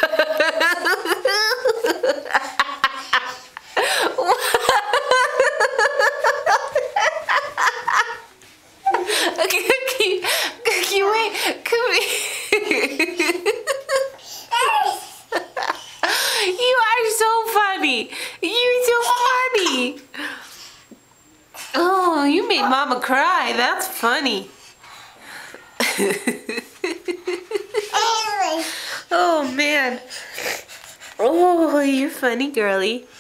Cookie, wait, come here. You are so funny. You're so funny. Oh, you made Mama cry. That's funny. Oh, man. Oh, you're funny, girly.